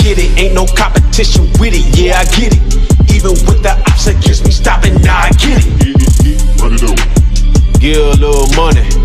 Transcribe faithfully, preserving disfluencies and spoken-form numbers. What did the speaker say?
get it, ain't no competition with it, yeah, I get it. Even with the ops against me stopping, now I get it. Run it over. Give a little money.